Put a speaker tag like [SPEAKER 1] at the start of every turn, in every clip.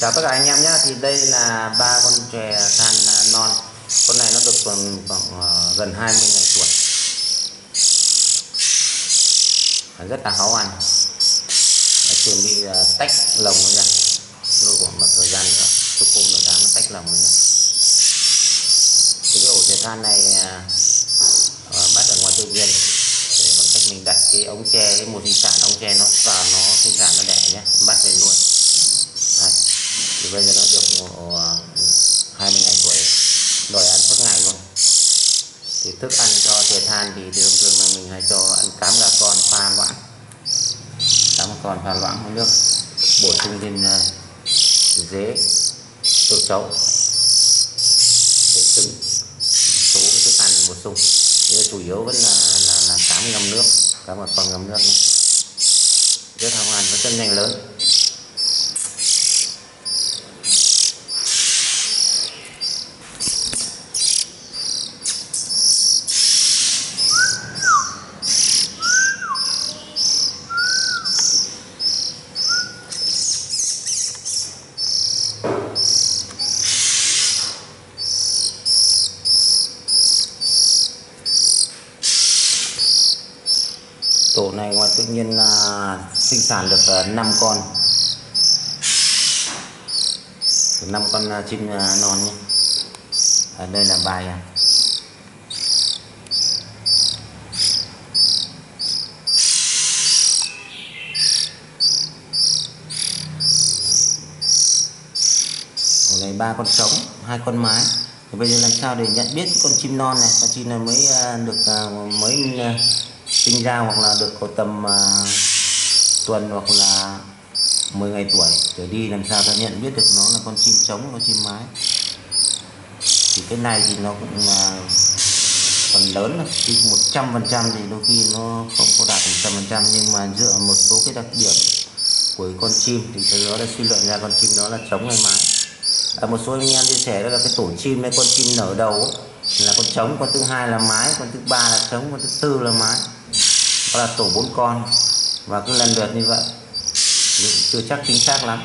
[SPEAKER 1] Chào tất cả anh em nhé. Thì đây là ba con chè than non. Con này nó được khoảng gần 20 ngày tuổi, rất là háo ăn. Chuẩn bị tách lồng ra, luôn khoảng một thời gian nữa, chục hôm rồi nó tách lồng ra. Cái ổ chè than này bắt ở ngoài tự nhiên, bằng cách mình đặt cái ống tre, cái một sinh sản ống tre nó vào, nó sinh sản nó đẻ nhé, bắt về luôn. Đấy. Thì bây giờ nó được 20 ngày tuổi, đòi ăn suốt ngày luôn. Thì thức ăn cho chè than thì thông thường là mình hay cho ăn cám gà con pha loãng, cám gà con pha loãng với nước, bổ sung thêm dế, châu chấu để từng số cái thức ăn bổ sung. Nhưng chủ yếu vẫn là cám ngâm nước, cám gà con ngâm nước này. Rất hao ăn, rất nhanh lớn. Tổ này ngoài tự nhiên sinh sản được 5 con, 5 con chim non nhé. Ở đây là bài Tổ này 3 con trống, 2 con mái. Thì bây giờ làm sao để nhận biết con chim non này, con chim này mới được mới sinh ra hoặc là được có tầm tuần hoặc là 10 ngày tuổi trở đi, làm sao ta nhận biết được nó là con chim trống, con chim mái. Thì cái này thì nó cũng là phần lớn là 100% thì đôi khi nó không có đạt 100%, nhưng mà dựa một số cái đặc điểm của con chim thì từ đó đã suy luận ra con chim đó là trống hay mái. Một số anh em chia sẻ đó là cái tổ chim với con chim nở đầu ấy, là con trống, con thứ hai là mái, con thứ ba là trống, con thứ tư là mái. Đó là tổ 4 con và cứ lần lượt như vậy, nhưng chưa chắc chính xác lắm.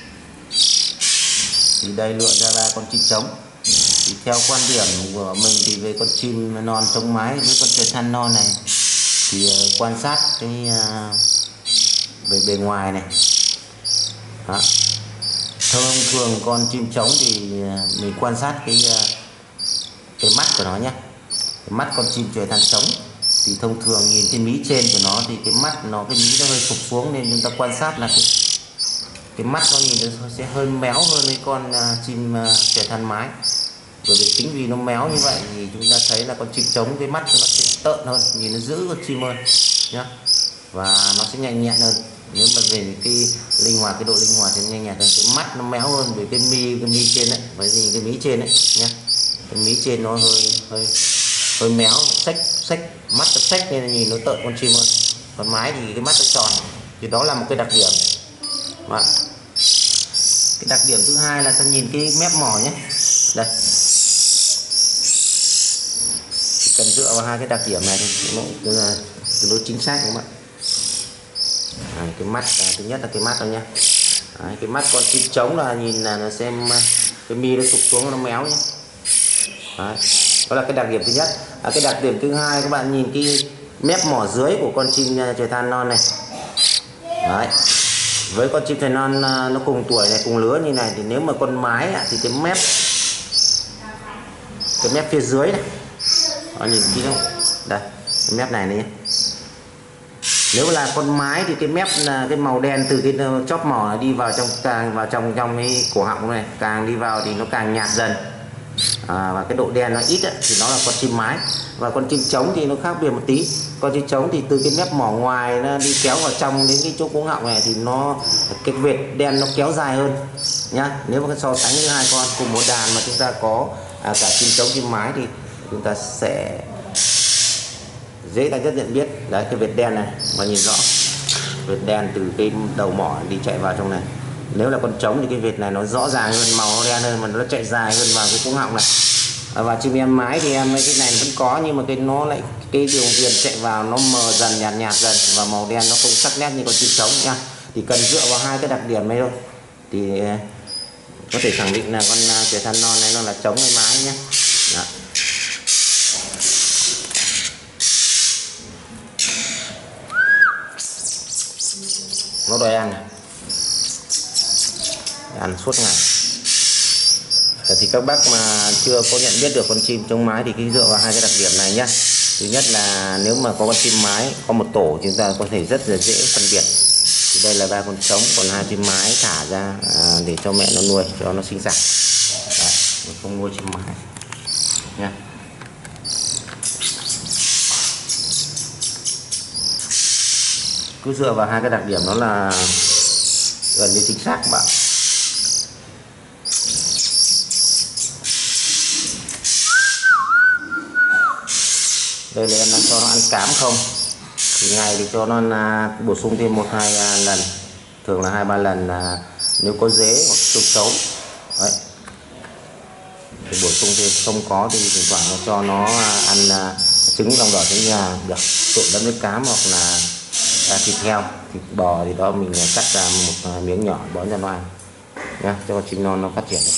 [SPEAKER 1] Thì đây lựa ra 3 con chim trống. Thì theo quan điểm của mình thì về con chim non trống mái với con chè than non này thì quan sát cái về bề ngoài này. Đó. Thông thường con chim trống thì mình quan sát cái mắt của nó nhé. Cái mắt con chim chè than trống thì thông thường nhìn cái mí trên của nó thì cái mắt nó, cái mí nó hơi sụp xuống, nên chúng ta quan sát là cái mắt nó nhìn nó sẽ hơi méo hơn với con chim chè than mái. Bởi vì chính vì nó méo như vậy thì chúng ta thấy là con chim trống cái mắt nó sẽ tợn hơn, nhìn nó giữ con chim hơn nhá, và nó sẽ nhanh nhẹn hơn. Nếu mà về cái linh hoạt, cái độ linh hoạt thì nhanh nhẹn hơn. Cái mắt nó méo hơn vì cái mi trên đấy, bởi vì cái mí trên đấy nhá, cái mí trên nó hơi méo, xếch mắt nó xếch nên nhìn nó tợn con chim hơn. Còn mái thì cái mắt nó tròn, thì đó là một cái đặc điểm. Và cái đặc điểm thứ hai là ta nhìn cái mép mỏ nhé. Đây, chỉ cần dựa vào hai cái đặc điểm này thì nó tương đối chính xác các bạn. Cái mắt thứ nhất là cái mắt thôi nhé. Cái mắt con chim trống là nhìn là nó xem cái mi nó sụp xuống, nó méo nhé. Đấy. Đó là cái đặc điểm thứ nhất. Cái đặc điểm thứ hai, các bạn nhìn cái mép mỏ dưới của con chim chè than non này. Đấy. Với con chim chè non nó cùng tuổi này, cùng lứa như này, thì nếu mà con mái thì cái mép phía dưới này, đó, nhìn kỹ không? Đây, cái mép này này. Nếu là con mái thì cái mép là cái màu đen từ cái chóp mỏ đi vào trong, càng vào trong cái cổ họng này, càng đi vào thì nó càng nhạt dần. Và cái độ đen nó ít thì nó là con chim mái. Và con chim trống thì nó khác biệt một tí. Con chim trống thì từ cái mép mỏ ngoài nó đi kéo vào trong đến cái chỗ cuống họng này thì nó, cái vệt đen nó kéo dài hơn nhá. Nếu mà so sánh với hai con cùng một đàn mà chúng ta có cả chim trống chim mái thì chúng ta sẽ dễ ta rất nhận biết. Đấy, cái vệt đen này mà nhìn rõ, vệt đen từ cái đầu mỏ đi chạy vào trong này. Nếu là con trống thì cái vệt này nó rõ ràng hơn, màu nó đen hơn, mà nó chạy dài hơn vào cái cuống họng này. Và chim em mái thì em cái này vẫn có, nhưng mà cái nó lại cái đường viền chạy vào nó mờ dần, nhạt dần, và màu đen nó không sắc nét như con chim trống nha. Thì cần dựa vào hai cái đặc điểm này thôi thì có thể khẳng định là con chè than non này nó là trống hay mái nhé. Đó. Nó đòi ăn suốt ngày. Thì các bác mà chưa có nhận biết được con chim trống mái thì cứ dựa vào hai cái đặc điểm này nhé. Thứ nhất là nếu mà có con chim mái có một tổ chúng ta có thể rất là dễ phân biệt. Thì đây là 3 con trống, còn 2 chim mái thả ra để cho mẹ nó nuôi cho nó sinh sản. Đấy, mình không nuôi chim mái nha. Cứ dựa vào hai cái đặc điểm đó là gần như chính xác các bạn. Đây là em đang cho nó ăn cám không, thì ngày thì cho nó bổ sung thêm 1-2 lần, thường là 2-3 lần là nếu có dế hoặc trâu xấu đấy thì bổ sung thêm, không có thì thỉnh thoảng nó cho nó ăn trứng lòng đỏ trứng gà được, trộn lẫn với cám hoặc là thịt heo, thịt bò thì đó mình cắt ra một miếng nhỏ bón cho nó ăn nhá, cho con chim non nó phát triển được.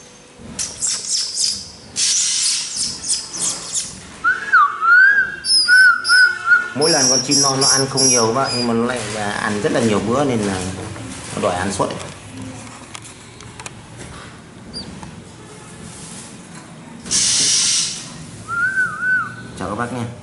[SPEAKER 1] Mỗi lần con chim non nó ăn không nhiều các bạn, nhưng mà nó lại ăn rất là nhiều bữa nên là nó đòi ăn suốt. Chào các bác nha.